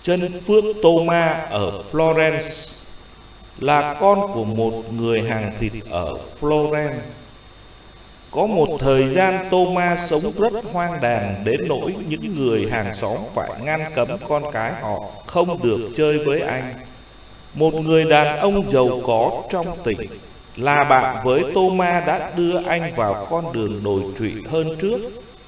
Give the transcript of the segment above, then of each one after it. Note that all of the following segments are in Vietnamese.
chân phước Thomas ở Florence, là con của một người hàng thịt ở Florence. Có một thời gian Thomas sống rất hoang đàng đến nỗi những người hàng xóm phải ngăn cấm con cái họ không được chơi với anh. Một người đàn ông giàu có trong tỉnh là bạn với Thomas đã đưa anh vào con đường đồi trụy hơn trước.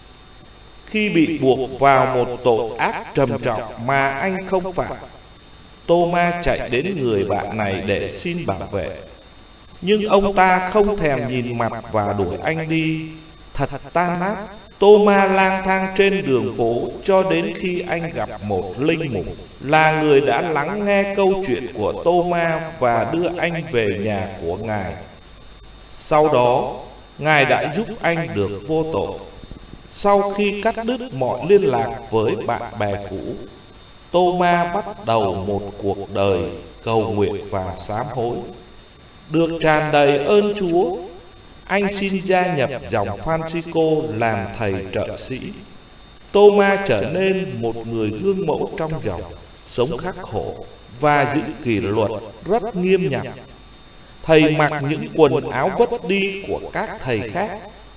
Khi bị buộc vào một tội ác trầm trọng mà anh không phạm, Thomas chạy đến người bạn này để xin bảo vệ. Nhưng ông ta không thèm nhìn mặt và đuổi anh đi. Thật tan nát, Thomas lang thang trên đường phố cho đến khi anh gặp một linh mục, là người đã lắng nghe câu chuyện của Thomas và đưa anh về nhà của Ngài. Sau đó, Ngài đã giúp anh được vô tội. Sau khi cắt đứt mọi liên lạc với bạn bè cũ, Thomas bắt đầu một cuộc đời cầu nguyện và sám hối. Được tràn đầy ơn Chúa, anh xin gia nhập dòng Francisco làm thầy trợ sĩ. Thomas trở nên một người gương mẫu trong dòng, sống khắc khổ và giữ kỷ luật rất nghiêm ngặt. Thầy mặc những quần áo vất đi của các thầy khác,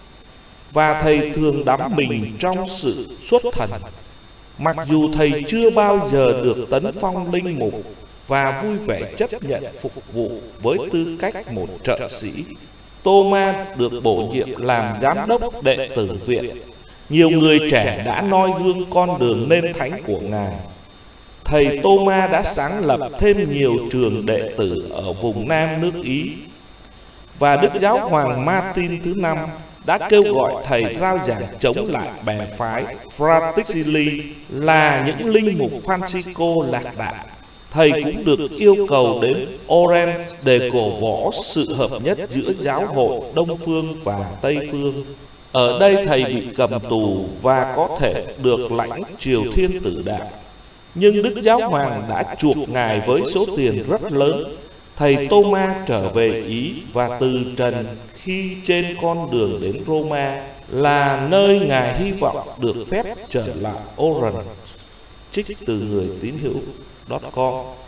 và thầy thường đắm mình trong sự xuất thần. Mặc dù thầy chưa bao giờ được tấn phong linh mục và vui vẻ chấp nhận phục vụ với tư cách một trợ sĩ, Thomas được bổ nhiệm làm giám đốc đệ tử viện. Nhiều người trẻ đã noi gương con đường nên thánh của Ngài. Thầy Thomas đã sáng lập thêm nhiều trường đệ tử ở vùng Nam nước Ý, và Đức Giáo hoàng Martin thứ 5 đã kêu gọi thầy rao giảng chống lại bè phái Fratelli là những linh mục Francisco lạc đạo. Thầy cũng được yêu cầu đến Orange để cổ võ sự hợp nhất giữa giáo hội Đông Phương và Tây Phương. Ở đây thầy bị cầm tù và có thể được lãnh triều thiên tử đạo. Nhưng Đức Giáo hoàng đã chuộc Ngài với số tiền rất lớn. Thầy Thomas trở về Ý và từ trần khi trên con đường đến Roma, là nơi Ngài hy vọng được phép trở lại Orange. Trích từ Người Tín Hữu.com.